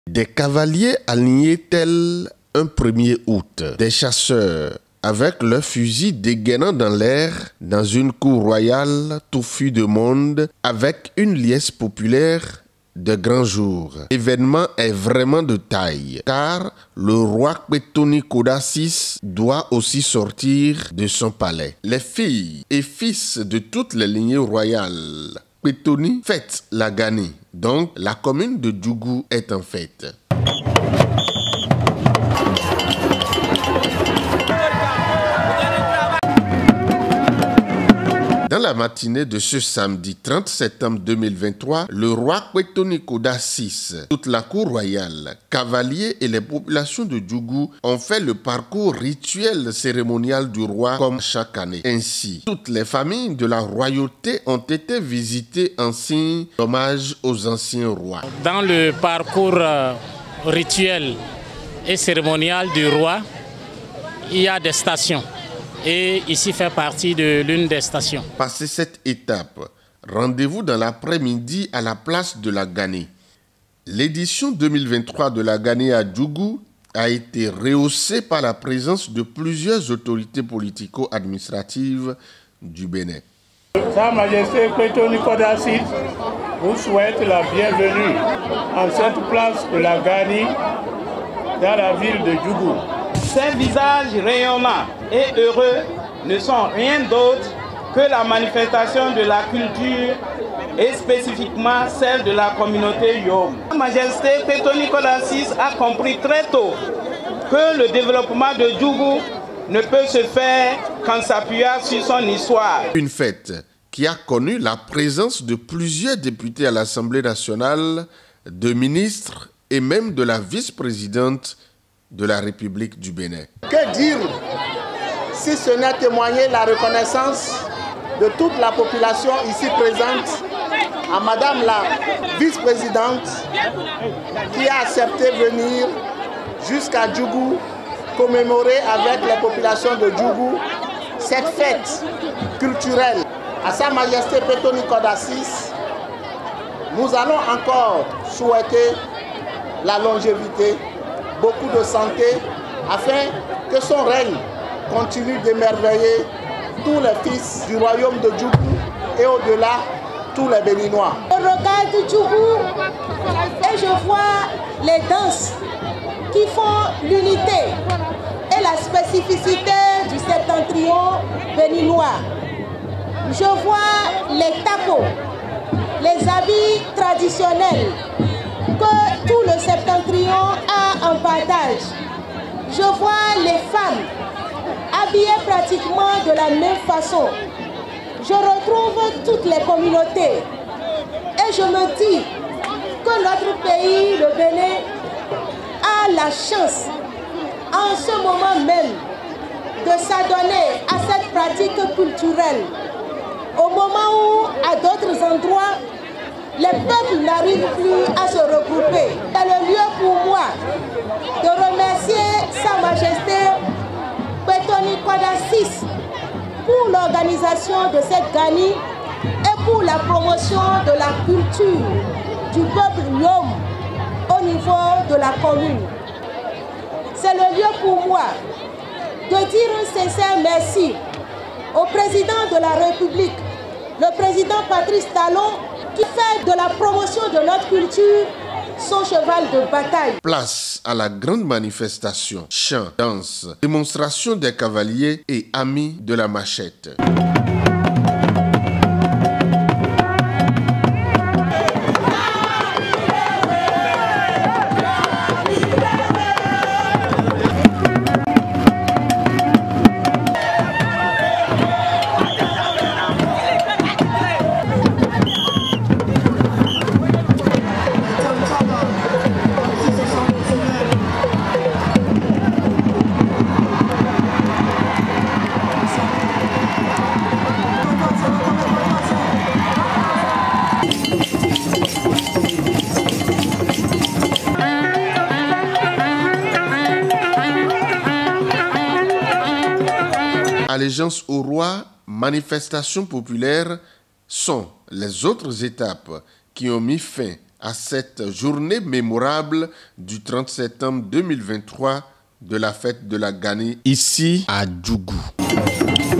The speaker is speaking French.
Des cavaliers alignés tel un 1er août, des chasseurs avec leurs fusils dégainant dans l'air dans une cour royale touffue de monde avec une liesse populaire de grand jour. L'événement est vraiment de taille car le roi Kpetoni Koda VI doit aussi sortir de son palais. Les filles et fils de toutes les lignées royales Kpetoni fêtent la Gani, donc la commune de Djougou est en fête. Dans la matinée de ce samedi 30 septembre 2023, le roi Kpetoni Koda VI, toute la cour royale, cavaliers et les populations de Djougou ont fait le parcours rituel cérémonial du roi comme chaque année. Ainsi, toutes les familles de la royauté ont été visitées en signe d'hommage aux anciens rois. Dans le parcours rituel et cérémonial du roi, il y a des stations. Et ici fait partie de l'une des stations. Passé cette étape, rendez-vous dans l'après-midi à la place de la Gani. L'édition 2023 de la Gani à Djougou a été rehaussée par la présence de plusieurs autorités politico-administratives du Bénin. Sa Majesté Kpetoni Koda VI vous souhaite la bienvenue en cette place de la Gani dans la ville de Djougou. Ces visages rayonnants et heureux ne sont rien d'autre que la manifestation de la culture et spécifiquement celle de la communauté Yom. Sa Majesté Kpetoni Koda VI a compris très tôt que le développement de Djougou ne peut se faire qu'en s'appuyant sur son histoire. Une fête qui a connu la présence de plusieurs députés à l'Assemblée nationale, de ministres et même de la vice-présidente de la République du Bénin. Que dire si ce n'est témoigner la reconnaissance de toute la population ici présente à Madame la vice-présidente qui a accepté de venir jusqu'à Djougou commémorer avec les populations de Djougou cette fête culturelle. À Sa Majesté Kpetoni Koda VI, nous allons encore souhaiter la longévité, beaucoup de santé, afin que son règne continue d'émerveiller tous les fils du royaume de Djougou et au-delà, tous les Béninois. Je regarde Djougou et je vois les danses qui font l'unité et la spécificité du septentrion béninois. Je vois les tapos, les habits traditionnels que tout le septentrion a en partage. Je vois les femmes habillées pratiquement de la même façon. Je retrouve toutes les communautés et je me dis que notre pays, le Bénin, a la chance en ce moment même de s'adonner à cette pratique culturelle au moment où à d'autres endroits les peuples n'arrivent plus à se regrouper. C'est le lieu pour moi de remercier Sa Majesté Kpetoni Koda VI pour l'organisation de cette Gani et pour la promotion de la culture du peuple Yom au niveau de la commune. C'est le lieu pour moi de dire un sincère merci au président de la République, le président Patrice Talon, qui fait de la promotion de notre culture son cheval de bataille. Place à la grande manifestation, chants, danse, démonstration des cavaliers et amis de la machette. Allégeance au roi, manifestation populaire sont les autres étapes qui ont mis fin à cette journée mémorable du 30 septembre 2023 de la fête de la Gani ici à Djougou.